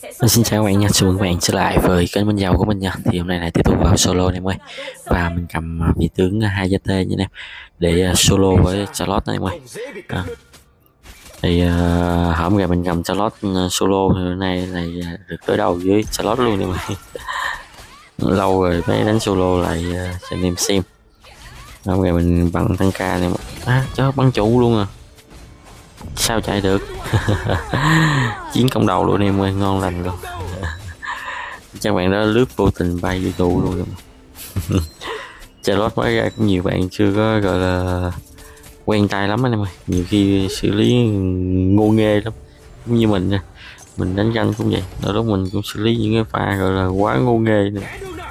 Xin chào các bạn nha, chào mừng các bạn trở lại với kênh Minh Dầu của mình nha. Thì hôm nay lại tiếp tục vào solo này em ơi. Và mình cầm vị tướng hai giá tê như nè để solo với Charlotte này em ơi. À, thì hôm nay mình cầm Charlotte solo thì hôm nay này được tới đầu với Charlotte luôn em ơi. Lâu rồi mới đánh solo lại cho anh em xem. Hôm nay mình bắn tăng ca này mà chó bắn trụ luôn à. Sao chạy được. Chiến công đầu luôn em ơi, ngon lành luôn. Chắc bạn đó lướt vô tình bay vô trụ luôn. Charlotte mới ra cũng nhiều bạn chưa có gọi là quen tay lắm anh em ơi, nhiều khi xử lý ngô nghê lắm, cũng như mình nha. Mình đánh ganh cũng vậy, đôi lúc mình cũng xử lý những cái pha gọi là quá ngô nghê nữa.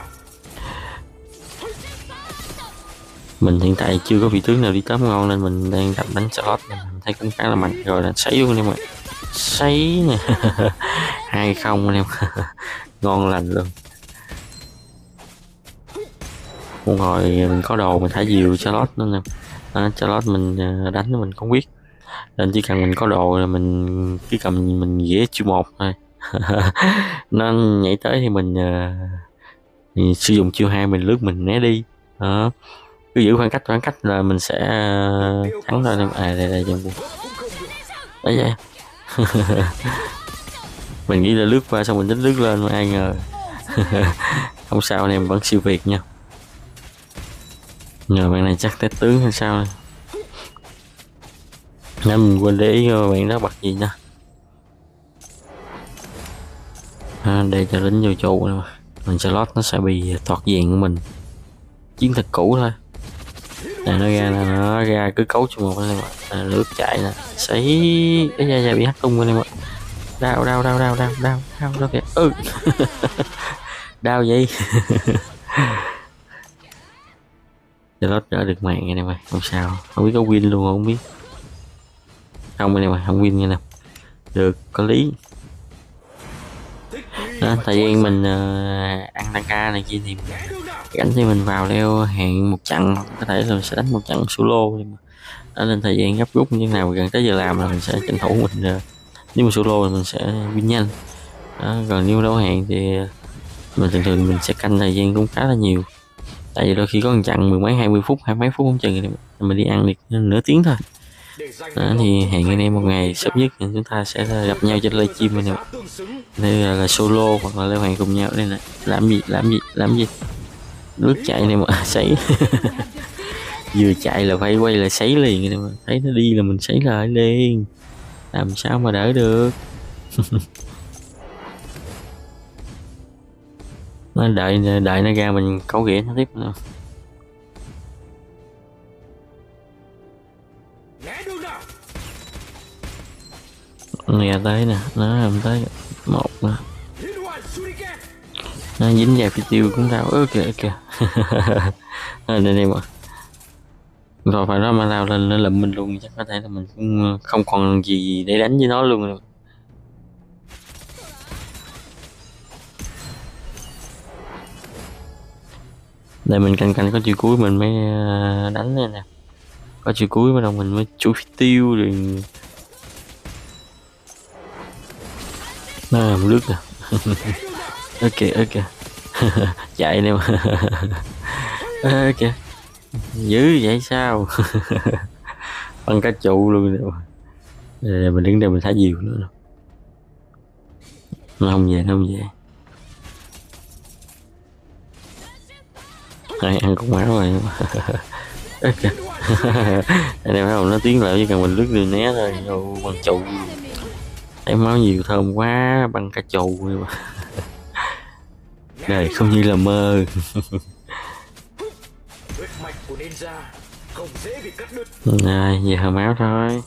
Mình hiện tại chưa có vị tướng nào đi top ngon nên mình đang tập đánh Charlotte, mình thấy cũng khá là mạnh rồi, là sấy luôn anh em ơi, sấy nè. 2-0 anh em. Ngon lành luôn. Một hồi mình có đồ mình thả diều Charlotte nữa nè. Charlotte mình đánh mình không biết, nên chỉ cần mình có đồ là mình cứ cầm mình ghé chiêu một thôi. Nó nhảy tới thì mình thì sử dụng chiêu hai mình lướt mình né đi đó. Cứ giữ khoảng cách là mình sẽ thắng thôi. Đây chẳng buồn đấy vậy. Mình nghĩ là lướt qua xong mình tính lướt lên mà ai ngờ. Không sao anh em, vẫn siêu việt nha. Nhờ bạn này chắc test tướng hay sao này. Nên mình quên để ý bạn đó bật gì nha. Để cho lính vô trụ này mà. Mình Charlotte nó sẽ bị toạt diện của mình. Chiến thuật cũ thôi. Nó ra cứ cấu cho một anh em ạ. Lướt chạy nè, sấy cái da bị hất tung anh em ạ. Đau đó kìa. Đau vậy. Charlotte đỡ được mạng anh em ơi, không sao, không biết có win luôn không biết. Không anh em ơi, không win nha nè. Được, có lý. Đó, thời gian mình ăn tăng ca này kia thì gánh thì mình vào leo hẹn một trận, có thể là mình sẽ đánh một trận solo, nhưng mà đó, nên thời gian gấp rút như thế nào gần tới giờ làm là mình sẽ tranh thủ mình nếu mà solo thì mình sẽ win nhanh đó. Còn nếu đấu hẹn thì mình thường mình sẽ canh thời gian cũng khá là nhiều, tại vì đôi khi có một trận 10 mấy 20 phút 20 mấy phút không chừng thì mình đi ăn được nửa tiếng thôi đó. Thì hẹn anh em một ngày sớm nhất chúng ta sẽ gặp nhau trên livestream này nè, đây là solo hoặc là leo hẹn cùng nhau. Đây này, làm gì lướt chạy này mà sấy. Vừa chạy là phải quay lại sấy liền này mà. Thấy nó đi là mình sấy lại liền, làm sao mà đỡ được. Nó đợi nó ra mình cấu ghẻ nó tiếp nữa. Nghe tới nè, nó làm tới một nè, nó dính vào phi tiêu cũng đau. Kìa. Nên em ạ, rồi phải nó mà lao lên nó lụm mình luôn, chắc có thể là mình cũng không còn gì để đánh với nó luôn rồi. Để mình canh có chiều cuối mình mới đánh này nè, có chiều cuối bắt đầu mình mới chui phi tiêu rồi. Nó làm lướt nè. Ok. Chạy nè mà. Kìa, dữ vậy sao. Băng cá trụ luôn nè. Mình đứng đây mình thả diều nữa. Nó không về. Đây, ăn cục máu rồi. Kìa. Anh em thấy không, nó tiến lại chỉ cần mình lướt đi né thôi, vô băng trụ. Thấy máu nhiều thơm quá, băng cá trụ mà. Đời không như là mơ. Này, về hầm máu thôi.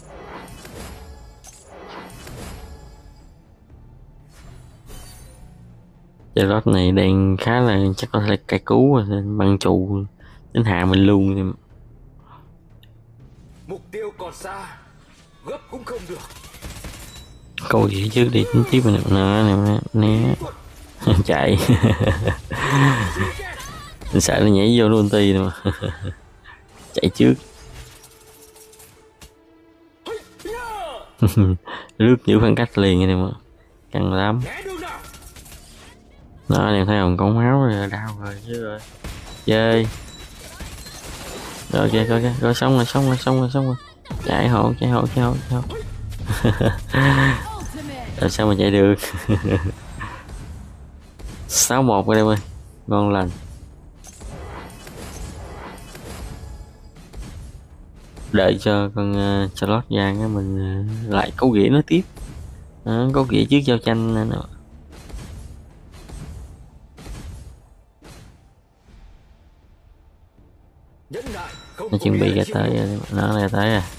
Charlotte này đang khá là chắc có thể cay cứu rồi, nên băng trụ đến hạ mình luôn. Mục tiêu còn xa, gấp cũng không được. Câu gì chứ đi tính tiếp mình né. Chạy. Mình sợ nó nhảy vô luôn ti mà. Chạy trước. Lướt giữ khoảng cách liền này mà, căng lắm. Đó, em thấy không, có máu rồi, đau rồi chứ rồi. Chơi. Rồi kìa, coi kìa, rồi xong rồi, xong rồi, xong rồi, xong rồi. Chạy hộ, chạy hộ, chạy hộ, chạy hộ. Rồi sao mà chạy được. 6-1 rồi em ơi. Ngon lành. Đợi cho con Charlotte ra cái mình lại câu ghĩa nó tiếp. Câu ghĩa trước giao tranh nè. Nhẫn nại không Nó có chuẩn nghĩa bị là ra chịu tới nhục. rồi, nó ra tới à.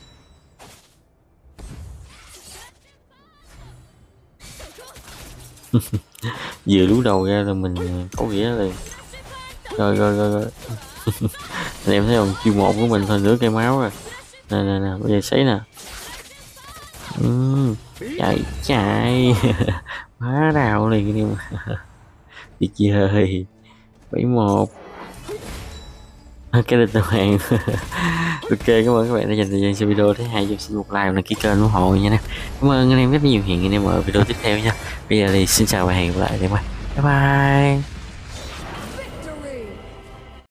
Vừa lú đầu ra là mình câu ghĩa liền. Rồi rồi rồi rồi. Anh em thấy không, chiêu một của mình thôi, nửa cây máu rồi. Nè nè nè, bây giờ sấy nè. Chạy chạy. Hóa đào liền đi mà. Đi chơi. 7-1. Cái lịch đầu hàng. Ok, cảm ơn các bạn đã dành thời gian xem video. Thấy hay cho xin một like và đăng ký kênh ủng hộ nha. Cảm ơn anh em rất nhiều. Hẹn anh em ở video tiếp theo nha. Bây giờ thì xin chào và hẹn gặp lại. Bye bye.